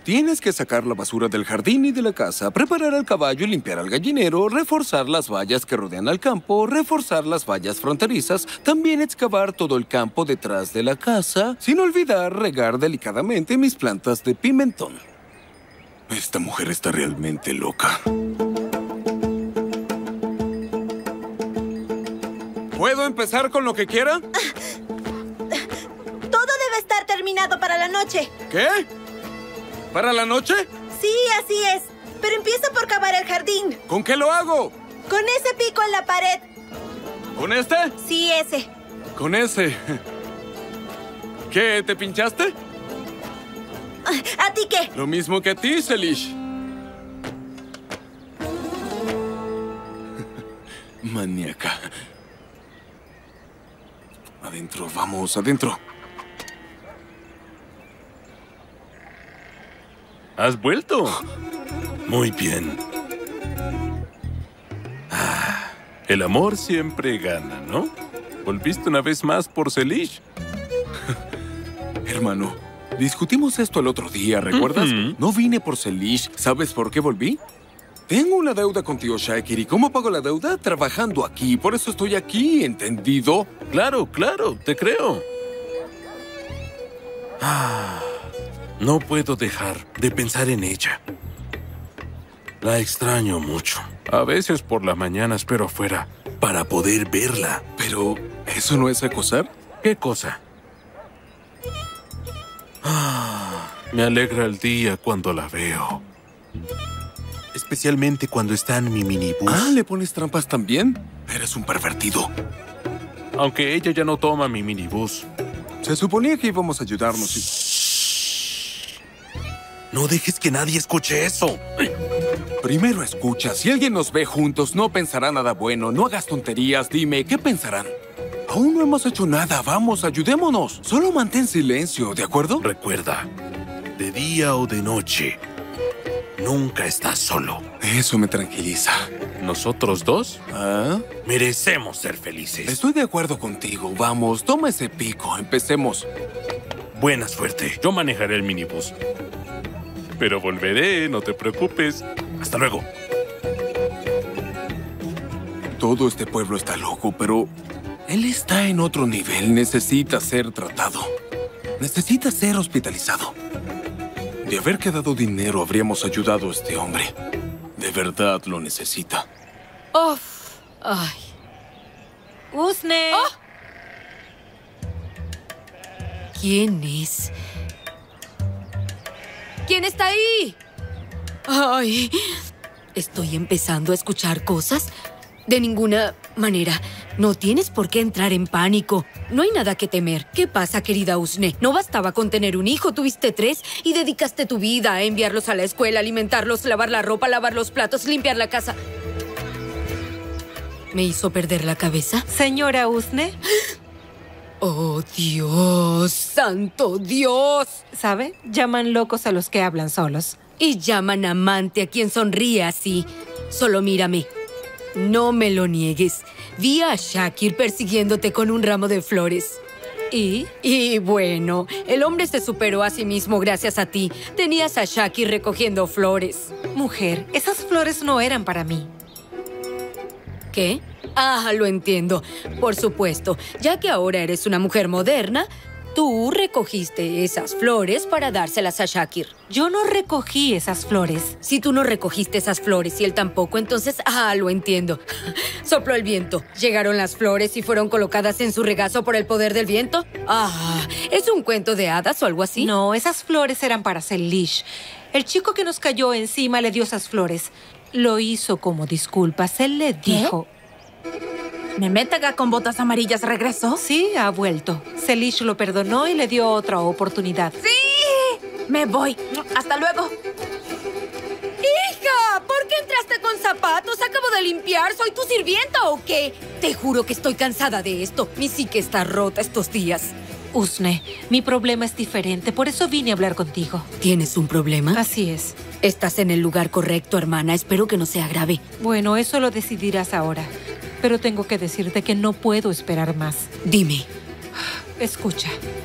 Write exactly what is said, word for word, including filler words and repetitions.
Tienes que sacar la basura del jardín y de la casa, preparar al caballo y limpiar al gallinero, reforzar las vallas que rodean al campo, reforzar las vallas fronterizas, también excavar todo el campo detrás de la casa, sin olvidar regar delicadamente mis plantas de pimentón. Esta mujer está realmente loca. ¿Puedo empezar con lo que quiera? Todo debe estar terminado para la noche. ¿Qué? ¿Para la noche? Sí, así es. Pero empieza por cavar el jardín. ¿Con qué lo hago? Con ese pico en la pared. ¿Con este? Sí, ese. Con ese. ¿Qué? ¿Te pinchaste? ¿A ti qué? Lo mismo que a ti, Selish. Maníaca. Adentro, vamos, adentro. ¿Has vuelto? Muy bien. Ah, el amor siempre gana, ¿no? Volviste una vez más por Selish. Hermano, discutimos esto el otro día, ¿recuerdas? Uh-huh. No vine por Selish. ¿Sabes por qué volví? Tengo una deuda con tío Shakir. ¿Y cómo pago la deuda? Trabajando aquí. Por eso estoy aquí, ¿entendido? Claro, claro, te creo. Ah, no puedo dejar de pensar en ella. La extraño mucho. A veces por la mañana espero afuera para poder verla. Pero, ¿eso no es acosar? ¿Qué cosa? Ah, me alegra el día cuando la veo. Especialmente cuando está en mi minibús. Ah, ¿le pones trampas también? Eres un pervertido. Aunque ella ya no toma mi minibús. Se suponía que íbamos a ayudarnos y... No dejes que nadie escuche eso. Primero escucha. Si alguien nos ve juntos, no pensará nada bueno. No hagas tonterías. Dime, ¿qué pensarán? Aún no hemos hecho nada. Vamos, ayudémonos. Solo mantén silencio, ¿de acuerdo? Recuerda, de día o de noche, nunca estás solo. Eso me tranquiliza. ¿Nosotros dos? ¿Ah? Merecemos ser felices. Estoy de acuerdo contigo. Vamos, toma ese pico. Empecemos. Buena suerte. Yo manejaré el minibús. Pero volveré, no te preocupes. Hasta luego. Todo este pueblo está loco, pero... él está en otro nivel. Necesita ser tratado. Necesita ser hospitalizado. De haber quedado dinero, habríamos ayudado a este hombre. De verdad lo necesita. ¡Uf! ¡Ay! ¡Usne! ¡Oh! ¿Quién es? ¿Quién está ahí? ¡Ay! ¿Estoy empezando a escuchar cosas? De ninguna manera. No tienes por qué entrar en pánico. No hay nada que temer. ¿Qué pasa, querida Usne? No bastaba con tener un hijo, tuviste tres y dedicaste tu vida a enviarlos a la escuela, alimentarlos, lavar la ropa, lavar los platos, limpiar la casa. ¿Me hizo perder la cabeza? Señora Usne. ¡Oh, Dios! ¡Santo Dios! ¿Sabe? Llaman locos a los que hablan solos. Y llaman amante a quien sonríe así. Solo mírame. No me lo niegues. Vi a Shakir persiguiéndote con un ramo de flores. ¿Y? Y bueno, el hombre se superó a sí mismo gracias a ti. Tenías a Shakir recogiendo flores. Mujer, esas flores no eran para mí. ¿Qué? Ah, lo entiendo. Por supuesto, ya que ahora eres una mujer moderna, tú recogiste esas flores para dárselas a Shakir. Yo no recogí esas flores. Si tú no recogiste esas flores y él tampoco, entonces, ah, lo entiendo. Sopló el viento. Llegaron las flores y fueron colocadas en su regazo por el poder del viento. Ah, ¿es un cuento de hadas o algo así? No, esas flores eran para Selish. El chico que nos cayó encima le dio esas flores. Lo hizo como disculpas. Él le dijo... ¿Mehmet Aga con botas amarillas regresó? Sí, ha vuelto. Selish lo perdonó y le dio otra oportunidad. ¡Sí! Me voy. Hasta luego. ¡Hija! ¿Por qué entraste con zapatos? Acabo de limpiar. ¿Soy tu sirvienta o qué? Te juro que estoy cansada de esto. Mi psique está rota estos días. Usne, mi problema es diferente. Por eso vine a hablar contigo. ¿Tienes un problema? Así es. Estás en el lugar correcto, hermana. Espero que no sea grave. Bueno, eso lo decidirás ahora. Pero tengo que decirte que no puedo esperar más. Dime. Escucha.